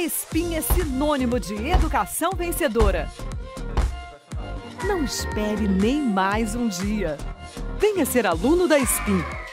Espin é sinônimo de educação vencedora. Não espere nem mais um dia. Venha ser aluno da Espin.